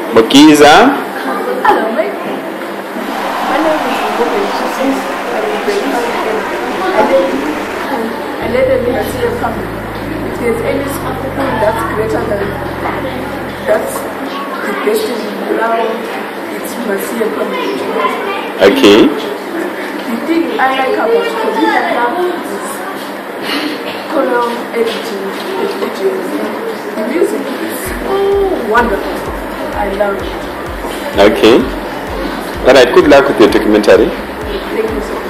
Mukiza. Hello, mate. My name is Masiyephambili. I live in Masiyephambili. If there's any school that's greater than that's the best in the world, it's Masiyephambili. Okay. The thing I like about computer club is choral editing the videos. The music is so wonderful. I love it. Okay. Alright, good luck with your documentary. Thank you so much.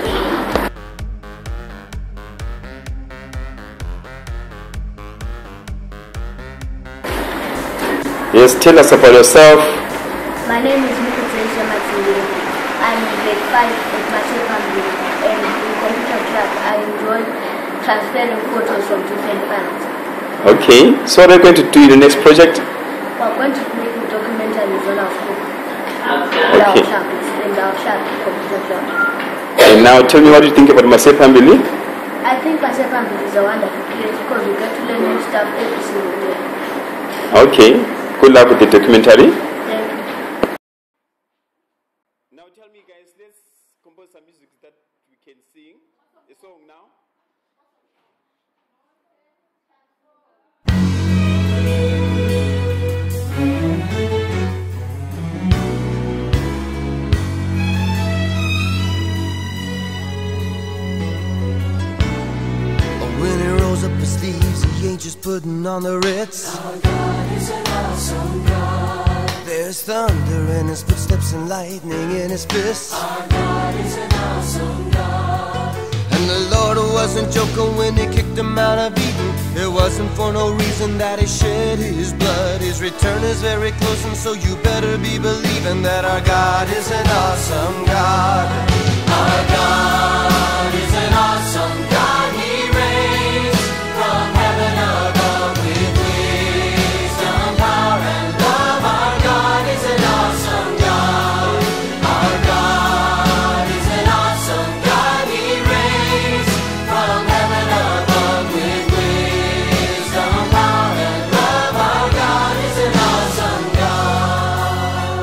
Yes, tell us about yourself. My name is Masiyephambili. I'm in grade 5 at Masiyephambili, and in computer club I enjoy transferring photos from different files. Okay, so what are you going to do in the next project? We're going to make a documentary on our school. Okay. And our shop computer club. And now tell me what you think about Masiyephambili. I think Masiyephambili is a wonderful place because we get to learn new stuff every single day. Okay, good luck with the documentary. Thank you. Now tell me guys, let's compose some music that we can sing. A song now. When he rolls up his sleeves, he ain't just putting on the Ritz. Our God is an awesome God. There's thunder in his footsteps and lightning in his fists. Our God is an awesome God. And the Lord wasn't joking when he kicked him out of Eden. It wasn't for no reason that he shed his blood. His return is very close, and so you better be believing that our God is an awesome God. Our God is an awesome God. He reigns from heaven above with wisdom, power, and love. Our God is an awesome God. Our God is an awesome God. He reigns from heaven above with wisdom, power, and love. Our God is an awesome God.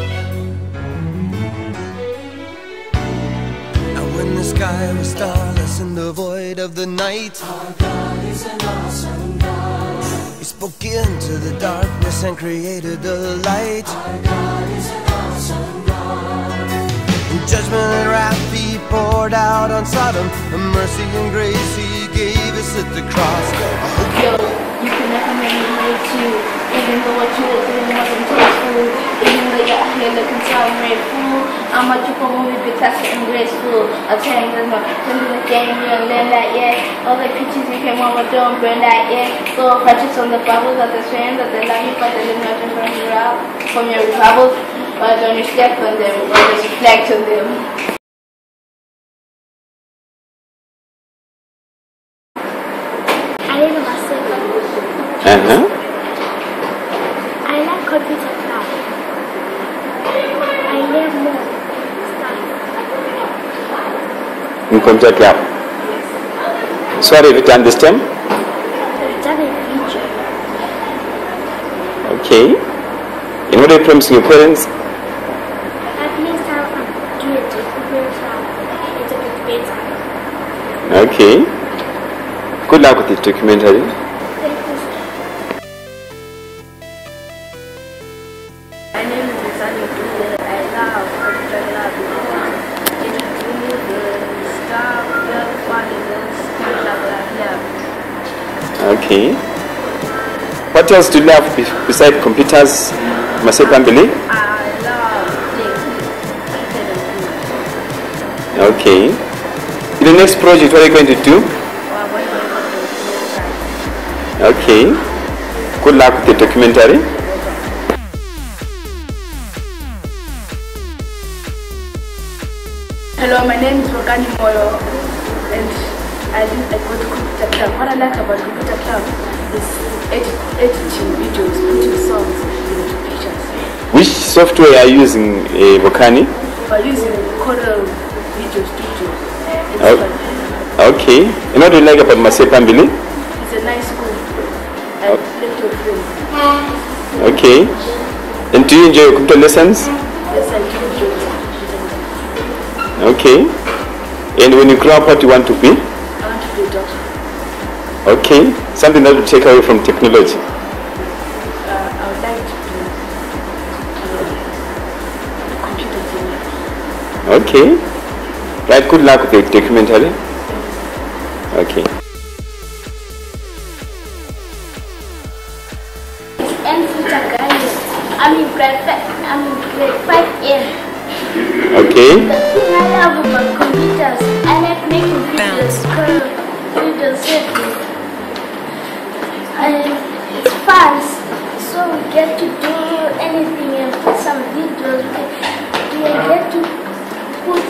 Now when the sky was starless in the void of the night, Our God is an awesome God. he spoke into the darkness and created the light. Our God is an awesome God. In judgment and wrath he poured out on Sodom, and mercy and grace he gave us at the cross. Yo, you can never make me late too. Even though what you were doing wasn't tasteful. Even though you're out here looking so grateful. I'm a triple movie, big classic and graceful. I'll tell you there's no in the game, you don't learn that yet. All the creatures you came on with don't burn that yet. Go purchase on the bubbles of the fans that they love you, but they live nothing from your travels. But don't reflect on them, or just reflect on them. I live in Masiyephambili. I like computer club. I learn more stuff. In computer club. So what have you done this time? I've done a video. Okay. And what are you promising your parents? At least how I'm doing it it's a bit better. Okay. Good luck with the documentary. Thank you. My name is Masiyephambili. I love computer club because it really the stuff, the fun, the skill level I love. Okay. What else do you love besides computers, Masiyephambili? I love playing. Okay. In the next project, what are you going to do? Okay. Good luck with the documentary. Hello, my name is Rokani Moyo, and I go to computer club. What I like about computer club is editing videos, putting songs into pictures. Which software are you using, Rokani? By using Corel Video Studio. It's Oh. fun. Okay. And what do you like about Masiyephambili? It's a nice school. I play to friends. Okay. And do you enjoy your computer lessons? Yes, I do enjoy it. Okay. And when you grow up, what do you want to be? I want to be a doctor. Okay. Something that will take away from technology. I would like to be a computer engineer. Okay. Right, good luck with the documentary. Okay. I'm in grade 5A. Okay. The thing I love about computers, I like making videos called video series. And it's fun, so we get to do anything and put some videos. We get to put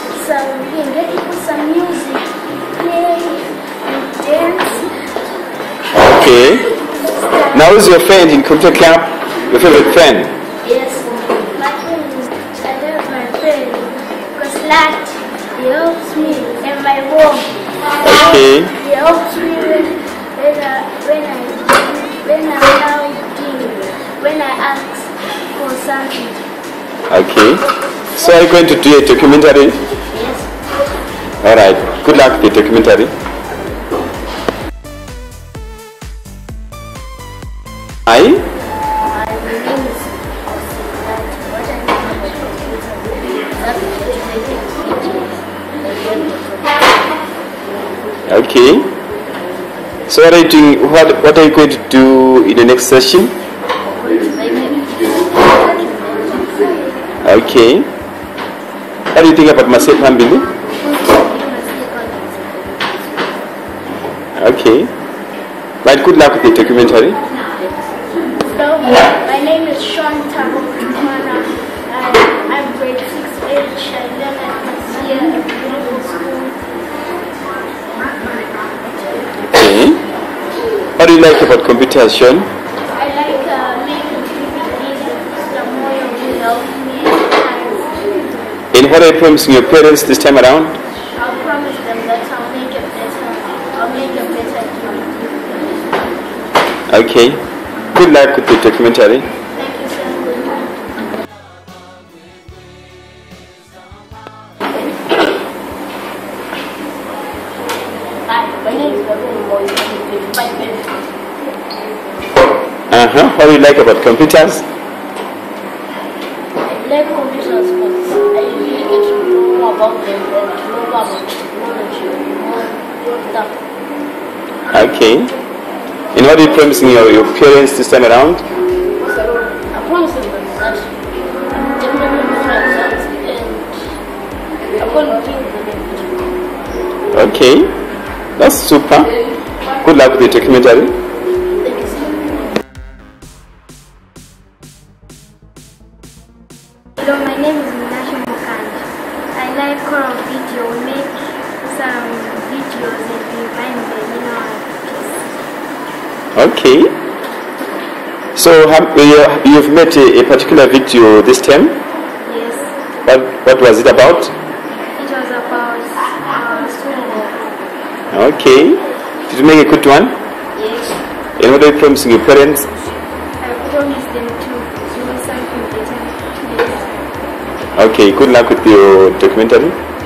some music, play and dance. Okay. Now who's your friend in computer camp? Your favorite friend? Yes, my friend, I love my friend because that he helps me in my home. Okay. He helps me when I ask for something. Okay. So are you going to do a documentary? Yes. Alright. Good luck with the documentary. Hi. Okay. So what are you doing? What are you going to do in the next session? Okay. What do you think about Masiyephambili? Okay. Right, good luck with the documentary. So, my name is Shanta Tukwana. I'm grade 6H. I learn at Masiyephambili school. Okay. What do you like about computers, Sean? I like making videos. The more you help me, And what are you promising your parents this time around? I'll promise them that I'll make it better. I'll make a better job. Okay. Good luck with the documentary. Thank you so much. Hi, my name is What do you like about computers? I like computers because I really get to know more about them and know more about technology and more stuff. Okay. And what are you promising your parents this time around? I promise them that I'm definitely going to my exams and I'm going to bring them in. Okay. That's super. Good luck with the documentary. Thank you so much. Hello, my name is Masiyephambili. I like horror video. We make some videos and we find them in our PC. Okay. So you've made a particular video this time? Yes. What was it about? It was about school. Okay. Did you make a good one? Yes. And what are you promising your parents? I promised them to do something better. Yes. Okay, good luck with your documentary.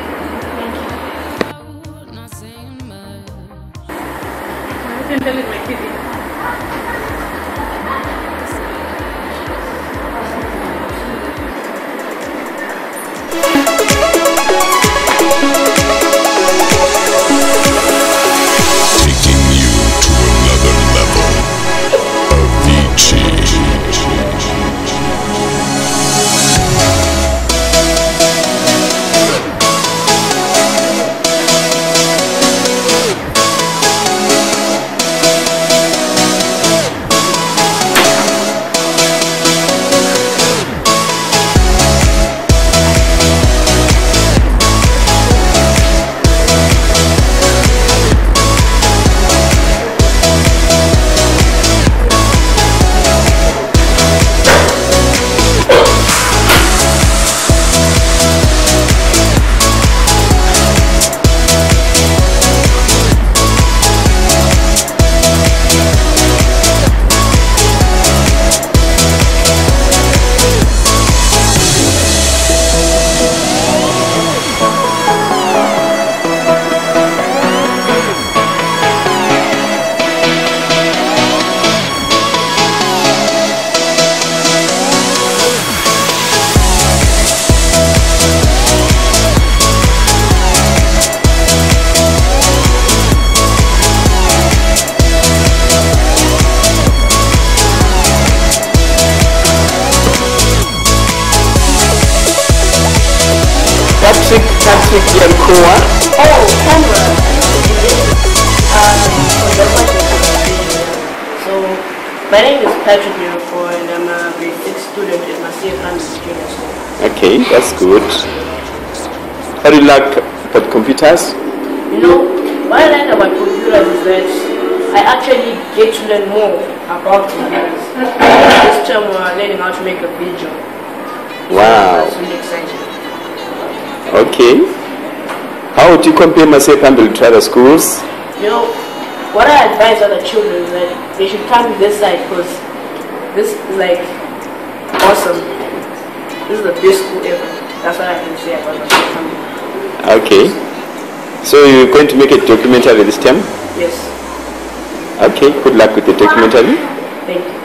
Taking you to another level of Avicii. Ian Koa. Oh, camera. So, my name is Patrick Miracle and I'm a grade 6 student at Masiyephambili Junior School. Okay, that's good. How do you like about computers? You know, what I like about computers is that I actually get to learn more about computers. This term we're learning how to make a video. Wow. That's really exciting. Okay. How would you compare Masiyephambili to other schools? You know, what I advise other children is that they should come to this side because this is like awesome. This is the best school ever. That's what I can say about Masiyephambili. Okay. So you're going to make a documentary this time? Yes. Okay, good luck with the documentary. Thank you.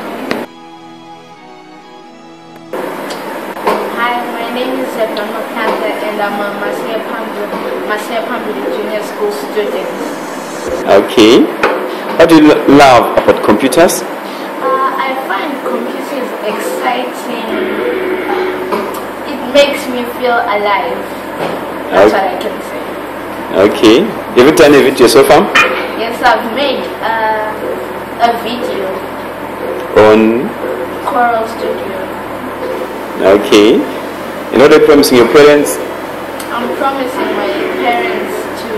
Hi, my name is Masiyephambili and I'm a Masiyephambili Junior School student. Okay. What do you love about computers? I find computers exciting. It makes me feel alive. That's what I can say. Okay. Have you done a video so far? Yes, I've made a video On? Choral Studio. Okay. And what are you promising your parents? I'm promising my parents to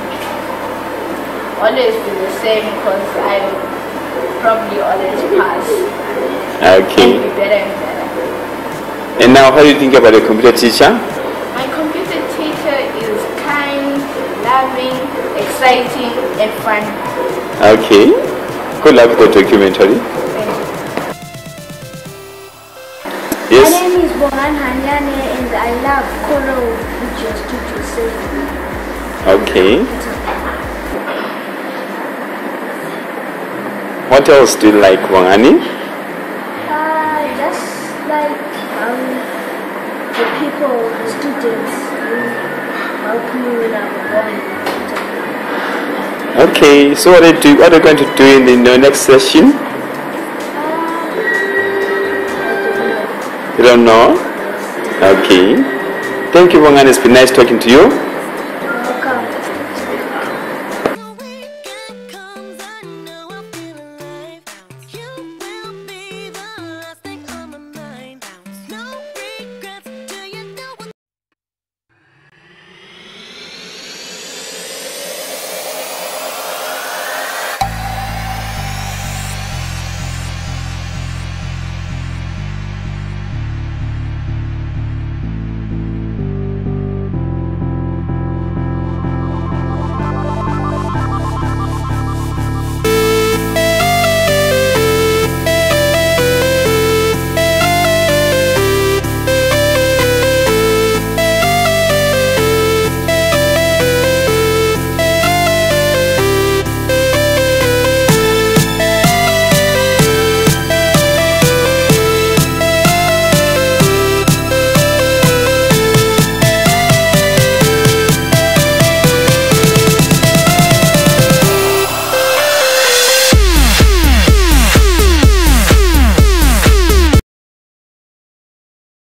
always be the same because I probably always pass and Okay. be better and better. And now, how do you think about a computer teacher? My computer teacher is kind, loving, exciting, and fun. Okay. Good luck with the documentary. Thank you. My Yes. name is Bohan Hanyane and I love choral videos to say. Okay. What else do you like, Wangani? Just like the people, the students who help me when I'm going. Okay. So what are you going to do in the next session? You don't know? Okay. Thank you, Wangani. It's been nice talking to you.